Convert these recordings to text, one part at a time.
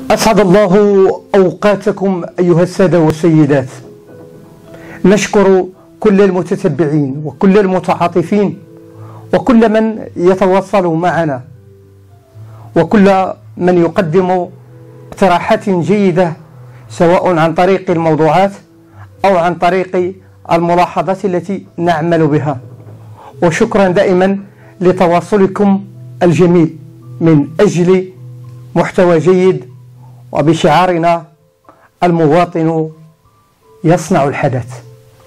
أسعد الله أوقاتكم أيها السادة والسيدات. نشكر كل المتتبعين وكل المتعاطفين وكل من يتواصل معنا وكل من يقدم اقتراحات جيدة سواء عن طريق الموضوعات أو عن طريق الملاحظات التي نعمل بها. وشكرا دائما لتواصلكم الجميل من أجل محتوى جيد وبشعارنا المواطن يصنع الحدث.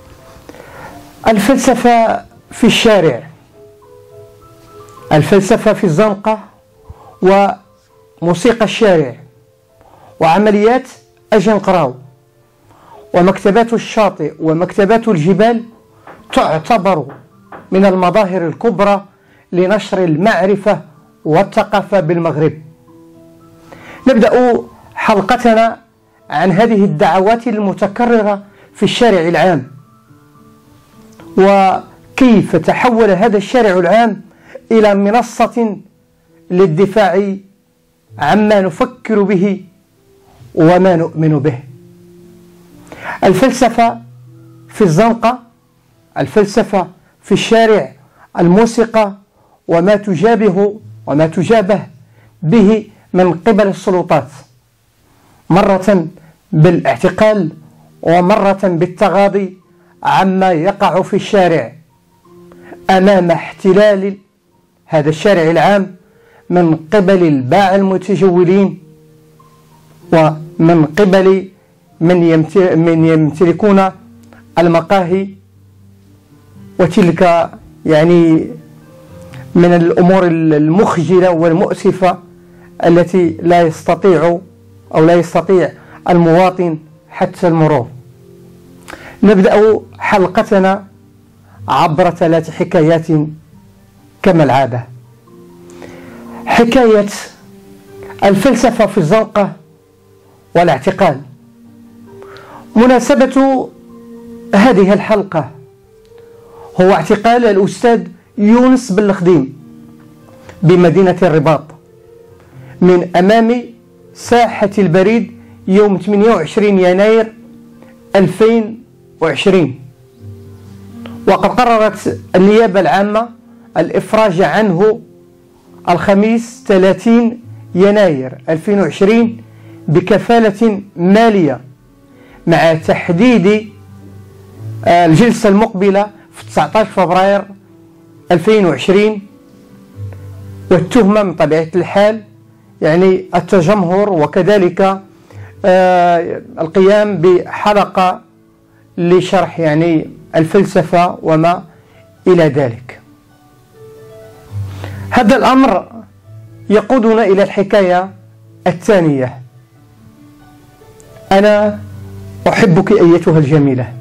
الفلسفة في الشارع، الفلسفة في الزنقة وموسيقى الشارع وعمليات أجنقراو ومكتبات الشاطئ ومكتبات الجبال تعتبر من المظاهر الكبرى لنشر المعرفة والثقافة بالمغرب. نبدأ حلقتنا عن هذه الدعوات المتكررة في الشارع العام، وكيف تحول هذا الشارع العام إلى منصة للدفاع عما نفكر به وما نؤمن به. الفلسفة في الزنقة، الفلسفة في الشارع، الموسيقى وما تجابه به من قبل السلطات، مرة بالاعتقال ومرة بالتغاضي عما يقع في الشارع أمام احتلال هذا الشارع العام من قبل الباعة المتجولين ومن قبل من يمتلكون المقاهي، وتلك يعني من الأمور المخجلة والمؤسفة التي لا يستطيع المواطن حتى المرور. نبدأ حلقتنا عبر 3 حكايات كما العادة. حكاية الفلسفة في الزنقة والاعتقال. مناسبة هذه الحلقة هو اعتقال الأستاذ يونس بن الخديم بمدينة الرباط من أمام ساحة البريد يوم 28 يناير 2020، وقد قررت النيابة العامة الإفراج عنه الخميس 30 يناير 2020 بكفالة مالية، مع تحديد الجلسة المقبلة في 19 فبراير 2020. والتهمة من طبيعة الحال يعني التجمهر وكذلك القيام بحلقة لشرح يعني الفلسفة وما إلى ذلك. هذا الأمر يقودنا إلى الحكاية الثانية. أنا أحبك أيتها الجميلة.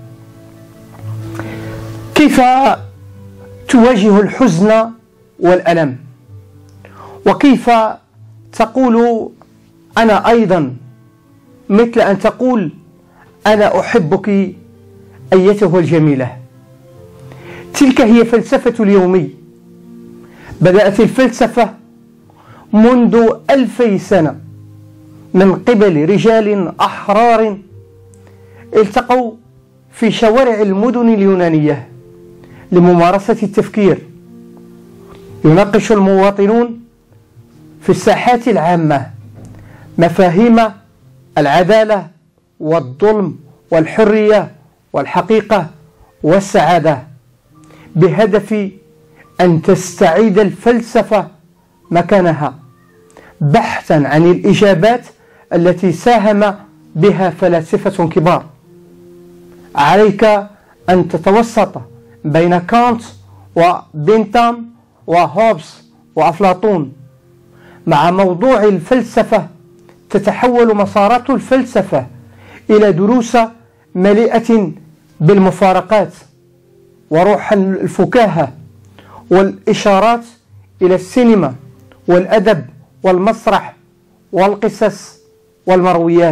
كيف تواجه الحزن والألم، وكيف تقول أنا أيضا، مثل أن تقول أنا أحبك أيتها الجميلة. تلك هي فلسفة اليومي. بدأت الفلسفة منذ 2000 سنة من قبل رجال أحرار التقوا في شوارع المدن اليونانية لممارسة التفكير. يناقش المواطنون في الساحات العامة مفاهيم العدالة والظلم والحرية والحقيقة والسعادة، بهدف أن تستعيد الفلسفة مكانها بحثا عن الإجابات التي ساهم بها فلاسفة كبار. عليك أن تتوسط بين كانت وبنثام وهوبس وأفلاطون. مع موضوع الفلسفة تتحول مسارات الفلسفة إلى دروس مليئة بالمفارقات وروح الفكاهة والإشارات إلى السينما والأدب والمسرح والقصص والمرويات،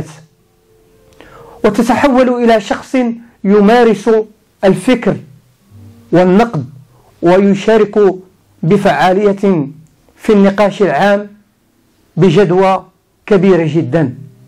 وتتحول إلى شخص يمارس الفكر والنقد ويشارك بفعالية في النقاش العام بجدوى كبيرة جدا.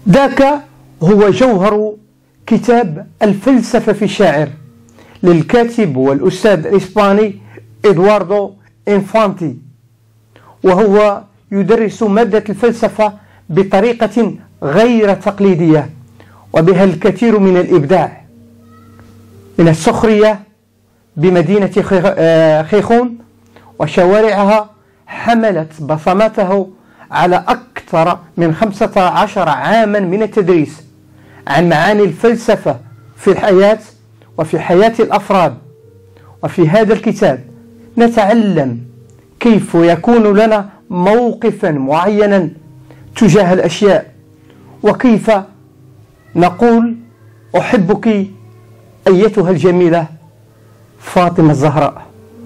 ذاك هو جوهر كتاب الفلسفة في الشاعر للكاتب والأستاذ الإسباني إدواردو إنفانتي، وهو يدرس مادة الفلسفة بطريقة غير تقليدية وبها الكثير من الإبداع، من السخرية بمدينة خيخون وشوارعها حملت بصماته على أكثر من 15 عاما من التدريس عن معاني الفلسفة في الحياة وفي حياة الأفراد. وفي هذا الكتاب نتعلم كيف يكون لنا موقفا معينا تجاه الأشياء، وكيف نقول أحبك أيتها الجميلة فاطمة الزهراء.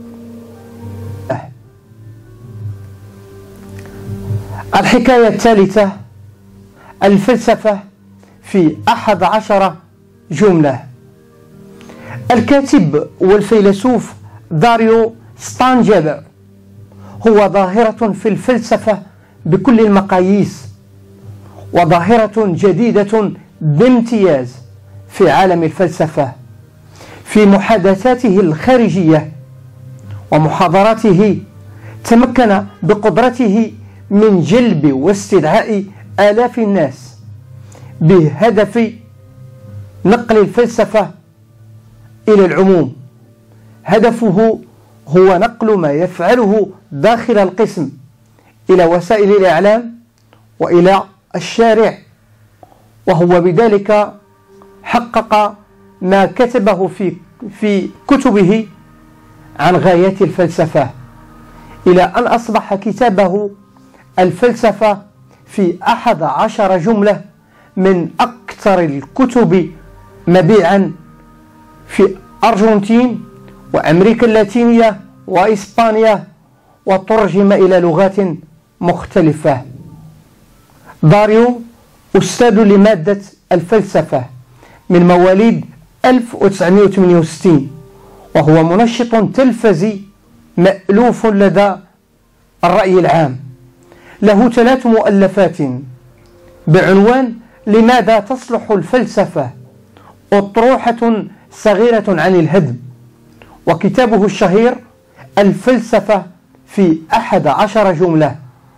الحكاية الثالثة: الفلسفة في 11 جملة. الكاتب والفيلسوف داريو ستانجلر هو ظاهرة في الفلسفة بكل المقاييس، وظاهرة جديدة بامتياز في عالم الفلسفة. في محادثاته الخارجية ومحاضراته تمكن بقدرته من جلب واستدعاء آلاف الناس بهدف نقل الفلسفة إلى العموم. هدفه هو نقل ما يفعله داخل القسم إلى وسائل الإعلام وإلى الشارع، وهو بذلك حقق ما كتبه في كتبه عن غايات الفلسفة، إلى أن أصبح كتابه الفلسفة في 11 جملة من أكثر الكتب مبيعا في أرجنتين وأمريكا اللاتينية وإسبانيا، وترجم إلى لغات مختلفة. داريو أستاذ لمادة الفلسفة من مواليد 1968، وهو منشط تلفزي مألوف لدى الرأي العام. له 3 مؤلفات بعنوان لماذا تصلح الفلسفة، أطروحة صغيرة عن الهدم، وكتابه الشهير الفلسفة في 11 جملة،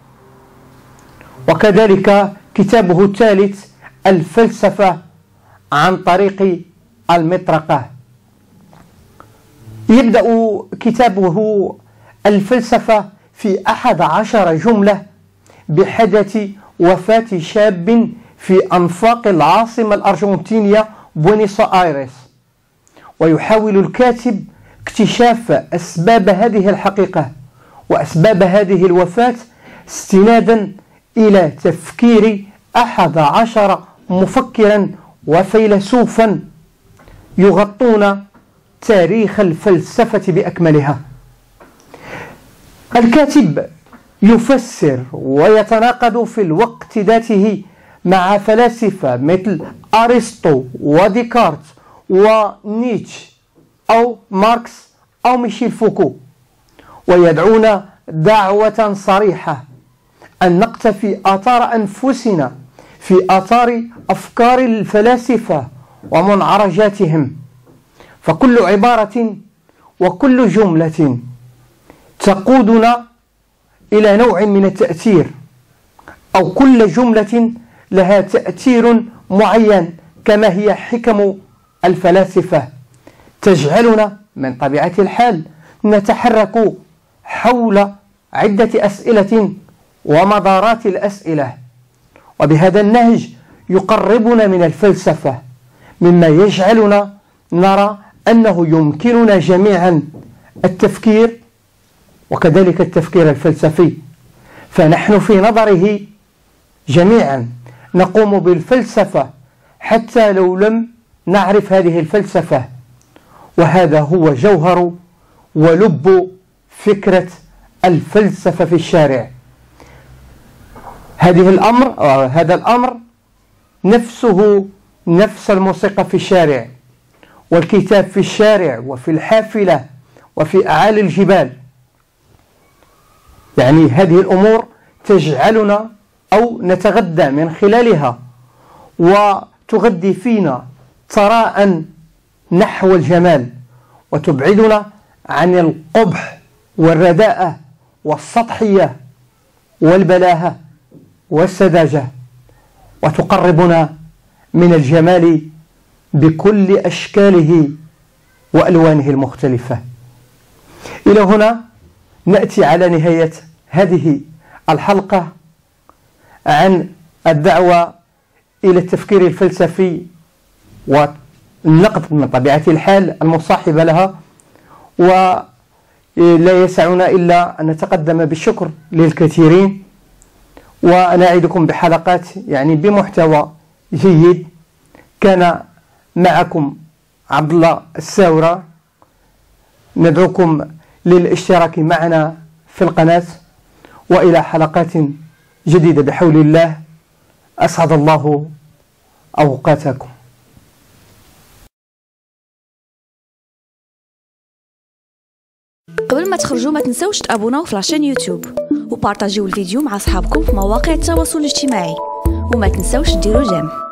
وكذلك كتابه الثالث الفلسفة عن طريق المطرقة. يبدأ كتابه الفلسفة في 11 جملة بحدث وفاة شاب في أنفاق العاصمة الأرجنتينية بوينوس آيرس، ويحاول الكاتب اكتشاف أسباب هذه الحقيقة وأسباب هذه الوفاة استنادا إلى تفكير 11 مفكرا وفيلسوفا يغطون تاريخ الفلسفة بأكملها. الكاتب يفسر ويتناقض في الوقت ذاته مع فلاسفة مثل أرسطو وديكارت ونيتشه أو ماركس أو ميشيل فوكو، ويدعون دعوة صريحة أن نقتفي آثار أنفسنا في آثار أفكار الفلاسفة ومنعرجاتهم، فكل عبارة وكل جملة تقودنا إلى نوع من التأثير، أو كل جملة لها تأثير معين، كما هي حكم الفلاسفة تجعلنا من طبيعة الحال نتحرك حول عدة أسئلة ومدارات الأسئلة، وبهذا النهج يقربنا من الفلسفة، مما يجعلنا نرى أنه يمكننا جميعا التفكير وكذلك التفكير الفلسفي. فنحن في نظره جميعا نقوم بالفلسفة حتى لو لم نعرف هذه الفلسفة، وهذا هو جوهر ولب فكرة الفلسفة في الشارع. هذا الأمر نفسه نفس الموسيقى في الشارع، والكتاب في الشارع وفي الحافلة وفي أعالي الجبال. يعني هذه الأمور تجعلنا أو نتغذى من خلالها، وتغذي فينا ثراء نحو الجمال، وتبعدنا عن القبح والرداءة والسطحية والبلاهة والسذاجة، وتقربنا من الجمال بكل أشكاله وألوانه المختلفة. إلى هنا نأتي على نهاية هذه الحلقة عن الدعوة إلى التفكير الفلسفي والنقد من طبيعة الحال المصاحبة لها. ولا يسعنا إلا أن نتقدم بالشكر للكثيرين، ونعدكم بحلقات بمحتوى جيد. كان معكم عبد الله الساورة، ندعوكم للاشتراك معنا في القناة، وإلى حلقات جديدة بحول الله. أسعد الله أوقاتكم. قبل ما تخرجوا ما تنسوش تابوناو في لاشين يوتيوب وبارطاجيو الفيديو مع اصحابكم في مواقع التواصل الاجتماعي، وما تنسوش ديروا جيم.